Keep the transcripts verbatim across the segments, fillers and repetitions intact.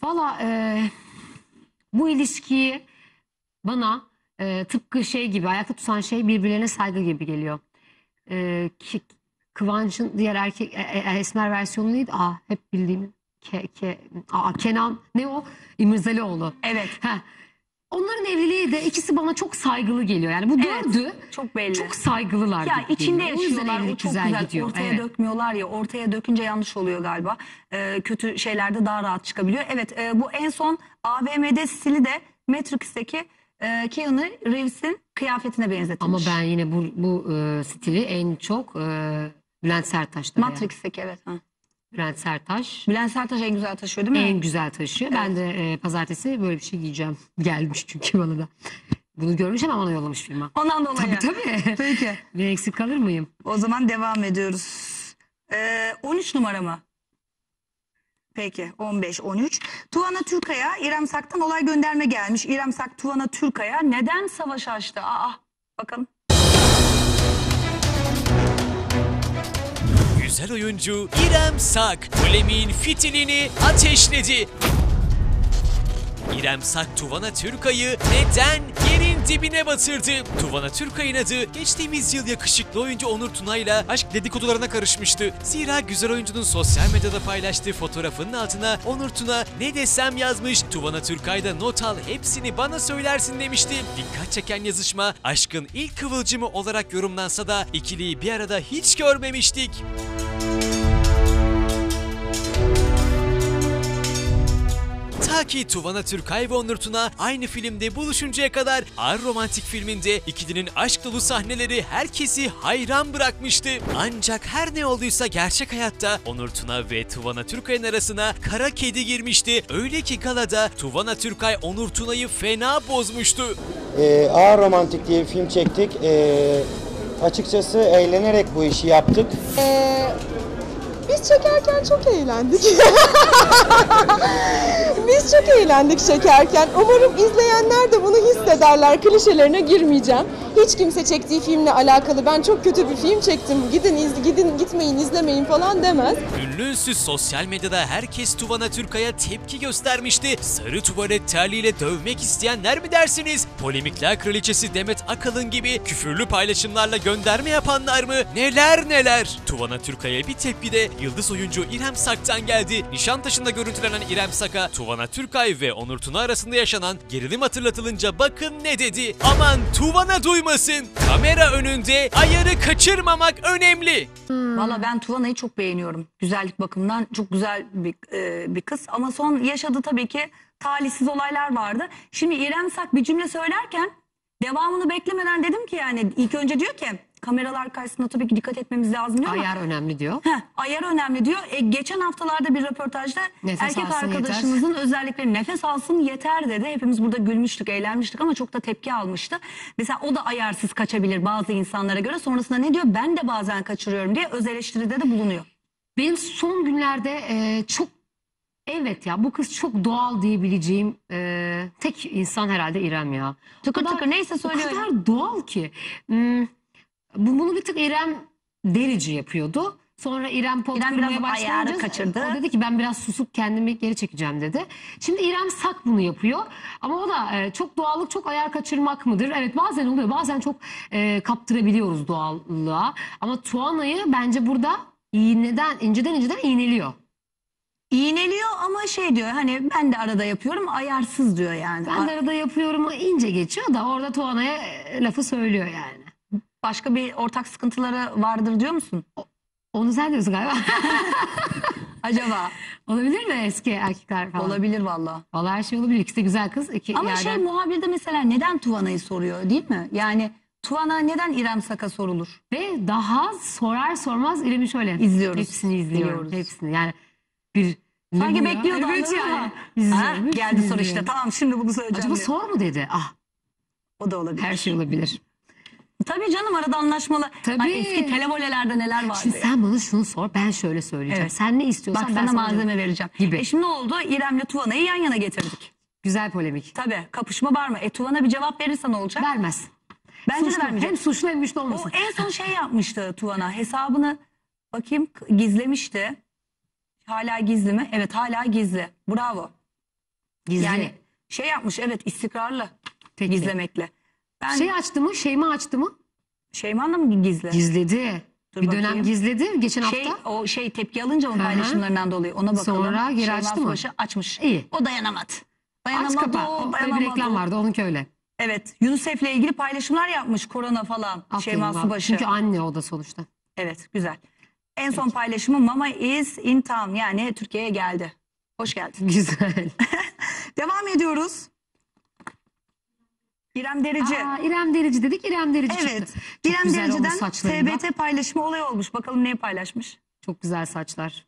Valla e, bu ilişkiyi bana e, tıpkı şey gibi, ayakta tutan şey birbirlerine saygı gibi geliyor. E, ki, Kıvanç'ın diğer erkek e, e, esmer versiyonu neydi? Aa, hep bildiğim ke, ke, aa, Kenan ne o? İmirzalıoğlu. Evet. Heh. Onların evliliği de ikisi bana çok saygılı geliyor. Yani bu Evet, dördü çok belli. çok saygılılar Ya gibi içinde geliyor. O yüzden yaşıyorlar, o evlilik çok güzel, güzel, gidiyor. ortaya Evet. dökmüyorlar ya, ortaya dökünce yanlış oluyor galiba. Ee, kötü şeylerde daha rahat çıkabiliyor. Evet, e, bu en son A V M'de stili de Matrix'teki e, Keanu Reeves'in kıyafetine Ama benzetilmiş. ben yine bu, bu e, stili en çok e, Bülent Sertaş'ta beğendim. Matrix'teki evet. Ha. Bülent Sertaş Bülent Sertaş en güzel taşıyor değil mi? en güzel taşıyor. Ben de e, pazartesi böyle bir şey giyeceğim. Gelmiş çünkü bana da. Bunu görmüş hemen bana yollamış firma. Ondan dolayı. Tabii tabii. Peki. Bir eksik kalır mıyım? O zaman devam ediyoruz. Ee, on üç numara mı? Peki on beş on üç. Tuana Türkaya İrem Sak'tan olay gönderme gelmiş. İrem Sak Tuana Türkaya neden savaş açtı? Aa, bakalım. Güzel oyuncu İrem Sak polemiğin fitilini ateşledi. İrem Sak Tuana Türkay'ı neden yerin dibine batırdı? Tuana Türkay'ın adı geçtiğimiz yıl yakışıklı oyuncu Onur Tuna'yla aşk dedikodularına karışmıştı. Zira güzel oyuncunun sosyal medyada paylaştığı fotoğrafının altına Onur Tuna ne desem yazmış. Tuana Türkay da not al hepsini bana söylersin demişti. Dikkat çeken yazışma aşkın ilk kıvılcımı olarak yorumlansa da ikiliyi bir arada hiç görmemiştik. Ta ki Tuana Türkay ve Onur Tuna aynı filmde buluşuncaya kadar Ağır Romantik filminde ikilinin aşk dolu sahneleri herkesi hayran bırakmıştı. Ancak her ne olduysa gerçek hayatta Onur Tuna ve Tuana Türkay'ın arasına kara kedi girmişti. Öyle ki galada Tuana Türkay Onur Tuna'yı fena bozmuştu. Ee, Ağır Romantik diye bir film çektik. Ee, açıkçası eğlenerek bu işi yaptık. Ee, biz çekerken çok eğlendik. Biz çok eğlendik çekerken. Umarım izleyenler de bunu hissederler. Klişelerine girmeyeceğim. Hiç kimse çektiği filmle alakalı ben çok kötü bir film çektim. Gidin iz, gidin gitmeyin izlemeyin falan demez. Ünlü ünsüz sosyal medyada herkes Tuana Türkay'a tepki göstermişti. Sarı tuvalet terliğiyle dövmek isteyenler mi dersiniz? Polemikler kraliçesi Demet Akalın gibi küfürlü paylaşımlarla gönderme yapanlar mı? Neler neler? Tuana Türkay'a bir tepki de yıldız oyuncu İrem Sak'tan geldi. Nişantaşı'nda görüntülenen İrem Sak'a Tuana Türkay ve Onur Tuna arasında yaşanan gerilim hatırlatılınca bakın ne dedi. Aman Tuana duymasın. Kamera önünde ayarı kaçırmamak önemli. Valla ben Tuana'yı çok beğeniyorum. Güzellik bakımından çok güzel bir, e, bir kız. Ama son yaşadığı tabii ki talihsiz olaylar vardı. Şimdi İrem Sak bir cümle söylerken devamını beklemeden dedim ki yani ilk önce diyor ki kameralar karşısında tabii ki dikkat etmemiz lazım diyor ama. Ayar önemli diyor. Heh, ayar önemli diyor. E, geçen haftalarda bir röportajda Nefes erkek alsın arkadaşınızın özellikleri nefes alsın yeter dedi. Hepimiz burada gülmüştük, eğlenmiştik ama çok da tepki almıştı. Mesela o da ayarsız kaçabilir bazı insanlara göre. Sonrasında ne diyor? Ben de bazen kaçırıyorum diye öz eleştiride de bulunuyor. Benim son günlerde e, çok evet ya bu kız çok doğal diyebileceğim e, tek insan herhalde İrem ya. Tıkır O kadar- tıkır neyse söylüyor. O kadar doğal ki. Hmm, bu- bunu bir tık İrem Derici yapıyordu. Sonra İrem pot İrem kırmaya biraz başlayınca ayarı kaçırdı. o dedi ki ben biraz susup kendimi geri çekeceğim dedi. Şimdi İrem Sak bunu yapıyor. Ama o da e, çok doğallık çok ayar kaçırmak mıdır? Evet bazen oluyor. Bazen çok e, kaptırabiliyoruz doğallığa. Ama Tuana'yı bence burada iğneden, inceden inceden iğneliyor. İğneliyor ama şey diyor hani ben de arada yapıyorum ayarsız diyor yani. Ben de arada yapıyorum o ince geçiyor da orada Tuana'ya e, lafı söylüyor yani. Başka bir ortak sıkıntıları vardır diyor musun? Onu sen diyorsun galiba. Acaba? Olabilir mi eski erkekler falan? Olabilir valla. Vallahi her şey olabilir. İkisi de güzel kız. İki Ama yerden... şey muhabirde mesela neden Tuana'yı soruyor değil mi? Yani Tuana neden İrem Sak'a sorulur? Ve daha sorar sormaz İrem'i şöyle. İzliyoruz. Hepsini izliyorum. Biliyoruz. Hepsini yani bir... Sanki Ne bu ya? bekliyordu Evet anladın yani. mı? İzliyorum, Ha, hepsini geldi soru işte izliyorum. tamam şimdi bunu söyleyeceğim Acaba diye. sor mu dedi? Ah O da olabilir. her şey olabilir. Tabii canım arada anlaşmalı. Tabii. Hani eski televolelerde neler vardı. Şimdi sen bana şunu sor ben şöyle söyleyeceğim. Evet. Sen ne istiyorsan Bak ben sana malzeme diyorum. vereceğim. Gibi. E şimdi ne oldu? İrem'le Tuana'yı yan yana getirdik. Güzel polemik. Tabii kapışma var mı? E Tuana bir cevap verirse ne olacak? Vermez. Bence Suçlu. de vermeyecek. Hem suçlu hem güçlü O olmasın. en son şey yapmıştı Tuana. Hesabını bakayım gizlemişti. Hala gizli mi? Evet hala gizli. Bravo. Gizli. Yani şey yapmış, evet, istikrarlı Peki. gizlemekle. Ben Şey açtı mı? Şeyma açtı mı? Şeyman da mı gizli? Gizledi. Dur bir bakayım. dönem gizledi. Geçen Şey, hafta. o şey tepki alınca mı Hı hı. paylaşımlarından dolayı ona bakalım. Sonra geri Şeyma açtı mı? Subaşı açmış. İyi. O dayanamadı. Aç Dayanamadı, kapa. o O, öyle bir dayanamadı. reklam vardı. Onunki öyle. Evet, UNICEF'le ilgili paylaşımlar yapmış, korona falan. Aferin Şeyma bak. Subaşı. Çünkü anne o da sonuçta. Evet, güzel. En son paylaşımı Mama is in town, yani Türkiye'ye geldi. Hoş geldin. Güzel. Devam ediyoruz. İrem Derici. Aa, İrem Derici dedik. İrem Derici Evet. çıktı. Çok İrem güzel olmuş Derici'den saçlarında. T B T paylaşımı olay olmuş. Bakalım neyi paylaşmış? Çok güzel saçlar.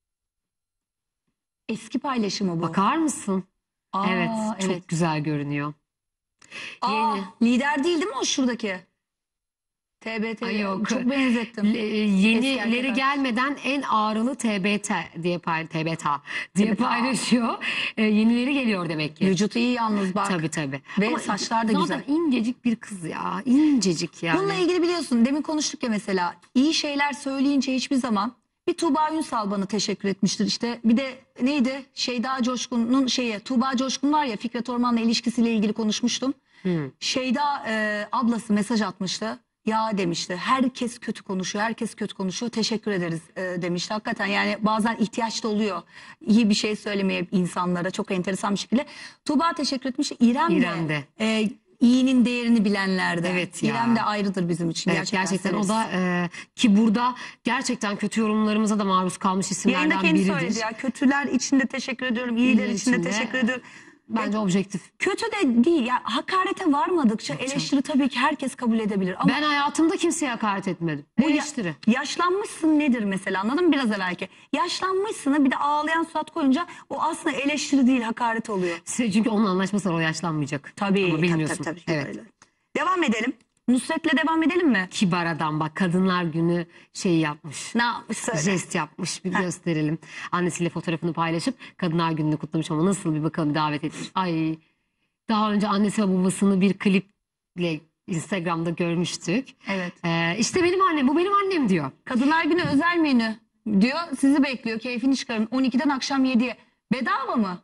Eski paylaşımı bu. Bakar mısın? Aa, evet. Çok evet. güzel görünüyor. Aa, Yeni. lider değil değil mi o şuradaki? T B T. Ay yok. Çok benzettim. Le- Eski Yenileri erkek gelmeden en ağrılı T B T diye pay T B T diye T B T. paylaşıyor. Ee, yenileri geliyor demek ki. Vücutu iyi yalnız bak. Tabii tabii. Ve Ama saçlar da zaten güzel. incecik bir kız ya. İncecik yani. Bununla ilgili biliyorsun, demin konuştuk ya, mesela iyi şeyler söyleyince hiçbir zaman, bir Tuğba Ünsal bana teşekkür etmiştir. İşte bir de neydi? Şeyda Coşkun'un şeyi, Tuğba Coşkun var ya, Fikret Orman'la ilişkisiyle ilgili konuşmuştum. Hı. Şeyda e, ablası mesaj atmıştı. Ya demişti, herkes kötü konuşuyor, herkes kötü konuşuyor, teşekkür ederiz e, demişti. Hakikaten yani bazen ihtiyaç da oluyor iyi bir şey söylemeye insanlara, çok enteresan bir şekilde. Tuğba teşekkür etmiş, İrem de, İrem de. e, iyinin değerini bilenlerden. Evet ya. İrem de ayrıdır bizim için. Evet, gerçekten, gerçekten severiz. o da e, ki burada gerçekten kötü yorumlarımıza da maruz kalmış Yayında isimlerden kendi biridir. söyledi ya, kötüler için de teşekkür ediyorum, iyiler İyiler için de için de teşekkür ediyorum. Bence objektif. Kötü de değil ya, hakarete varmadıkça eleştiri tabii ki herkes kabul edebilir. Ama Ben hayatımda kimseye hakaret etmedim. bu Bu ya- eleştiri. yaşlanmışsın nedir mesela, anladın mı, biraz evvelki? Yaşlanmışsın, bir de ağlayan surat koyunca o aslında eleştiri değil, hakaret oluyor. Çünkü onun anlaşması var, o yaşlanmayacak. Tabii, Ama tabii, bilmiyorsun. tabii, tabii, Evet. öyle. Devam edelim. Nusret'le devam edelim mi? Kibar adam bak, Kadınlar Günü şey yapmış. Ne yapmış söyle. Jest yapmış, bir gösterelim. Annesiyle fotoğrafını paylaşıp Kadınlar Günü'nü kutlamış ama nasıl bir bakalım, davet etmiş. Ay, daha önce annesi ve babasını bir kliple Instagram'da görmüştük. Evet. Ee, işte benim annem, bu benim annem diyor. Kadınlar Günü özel menü diyor. Sizi bekliyor. Keyfini çıkarın. on ikiden akşam yediye. Bedava mı?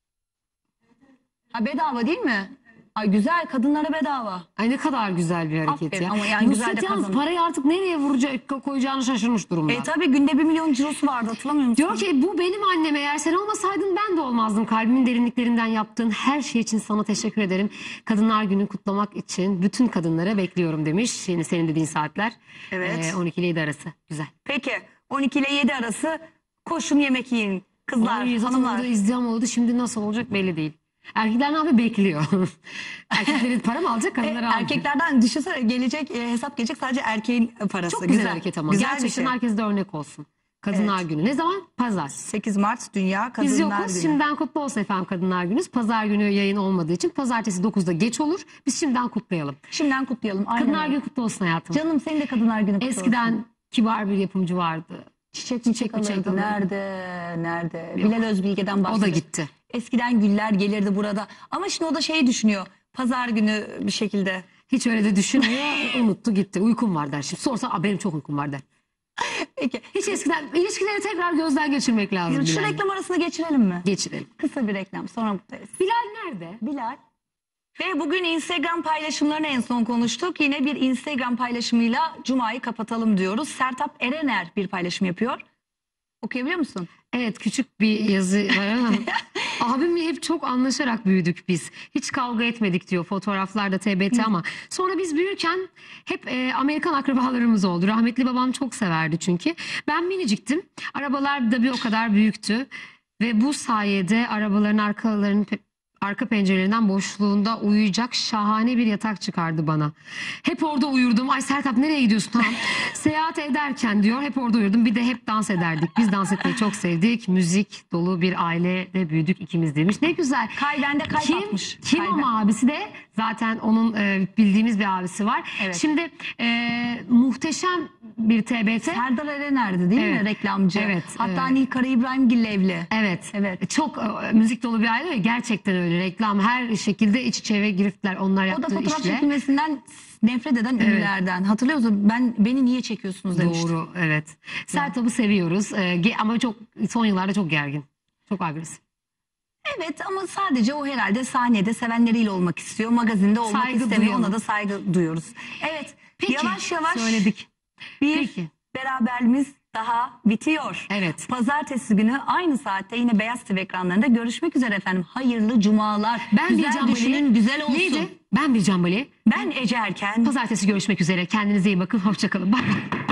Ha, bedava değil mi? Ay güzel, kadınlara bedava. Ay ne kadar güzel bir hareket Aferin ya. ama yani güzel de Nusret yalnız kazanır. parayı artık nereye vuracak, koyacağını şaşırmış durumda. E tabi günde bir milyon cirosu vardı, hatırlamıyor musun? Diyor ki bu benim annem, eğer sen olmasaydın ben de olmazdım. Kalbimin derinliklerinden yaptığın her şey için sana teşekkür ederim. Kadınlar Günü kutlamak için bütün kadınlara bekliyorum demiş. Yani senin dediğin saatler. Evet. Ee, on iki ile yedi arası. Güzel. Peki on iki ile yedi arası koşun yemek yiyin. Kızlar, Ay, zaten hanımlar. orada izdiham oldu. Şimdi nasıl olacak belli değil. Erkekler ne yapıyor? Bekliyor. Erkeklerin para mı alacak? E, Kadınları alacak. erkeklerden düşünsene, gelecek e, hesap gelecek sadece erkeğin parası. Çok güzel, hareket ama. Güzel bir Gerçekten şey. herkese de örnek olsun. Kadınlar Günü. Ne zaman? Pazar. sekiz Mart Dünya Kadınlar Biz yokuz. Günü. Şimdiden kutlu olsun efendim Kadınlar Günü'nüz. Pazar günü yayın olmadığı için pazartesi dokuzda geç olur. Biz şimdiden kutlayalım. Şimdiden kutlayalım. Aynen Kadınlar öyle. Günü kutlu olsun hayatım. Canım, senin de Kadınlar Günü kutlu Eskiden olsun. kibar bir yapımcı vardı. Çiçek Çiçek mi mi alırdı? alırdı? Nerede? Nerede? Bilal Özbilge'den O bahsediyor. da gitti. Eskiden güller gelirdi burada. Ama şimdi o da şeyi düşünüyor. Pazar günü bir şekilde. Hiç öyle de düşünmüyor. Unuttu gitti. Uykum var der. Şimdi sorsa "Aa, benim çok uykum var der. Peki. Hiç eskiden ilişkileri tekrar gözden geçirmek lazım. Şu Bilal'le. reklam arasını geçirelim mi? Geçirelim. Kısa bir reklam, sonra buradayız. Bilal nerede? Bilal. Ve bugün Instagram paylaşımlarını en son konuştuk. Yine bir Instagram paylaşımıyla Cuma'yı kapatalım diyoruz. Sertab Erener bir paylaşım yapıyor. Okuyabiliyor musun? Evet, küçük bir yazı var ama abimle hep çok anlaşarak büyüdük biz. Hiç kavga etmedik diyor, fotoğraflarda T B T ama sonra biz büyürken hep e, Amerikan akrabalarımız oldu. Rahmetli babam çok severdi çünkü. Ben miniciktim. Arabalar da bir o kadar büyüktü. Ve bu sayede arabaların arkalarının pe- arka pencerelerinden boşluğunda uyuyacak şahane bir yatak çıkardı bana. Hep orada uyurdum. Ay Sertab nereye gidiyorsun? Tamam. Seyahat ederken diyor hep orada uyurdum. Bir de hep dans ederdik. Biz dans etmeyi çok sevdik. Müzik dolu bir ailede büyüdük ikimiz demiş. Ne güzel. Kalben de kalp Kim, atmış. kim Kalben. ama abisi de zaten onun e, bildiğimiz bir abisi var. Evet. Şimdi e, muhteşem bir T B T. Serdar Erener'di değil Evet. mi? Reklamcı. Evet, Hatta evet. Nilkara İbrahimgil'le evli. Evet. Evet. Çok e, müzik dolu bir aile ve gerçekten öyle. Reklam her şekilde iç içe ve girifler onlar O da yaptığı fotoğraf işle. çekilmesinden nefret eden ünlülerden. Hatırlıyor musun? Ben, beni niye çekiyorsunuz demişti. Doğru, evet. Sertab'ı seviyoruz Ee, ge- ama çok son yıllarda çok gergin. Çok agresif. Evet ama sadece o herhalde sahnede sevenleriyle olmak istiyor. Magazinde olmak Saygı istemiyor. duyalım. Ona da saygı duyuyoruz. Evet. Peki, yavaş yavaş söyledik. bir Peki. beraberliğimiz daha bitiyor. Evet. Pazartesi günü aynı saatte yine Beyaz T V ekranlarında görüşmek üzere efendim. Hayırlı cumalar. Ben güzel bir Can düşünün, Bali. güzel olsun. Neydi? Ben bir Can Bali. Ben Ece Erken. Pazartesi görüşmek üzere. Kendinize iyi bakın. Hoşçakalın. Bye.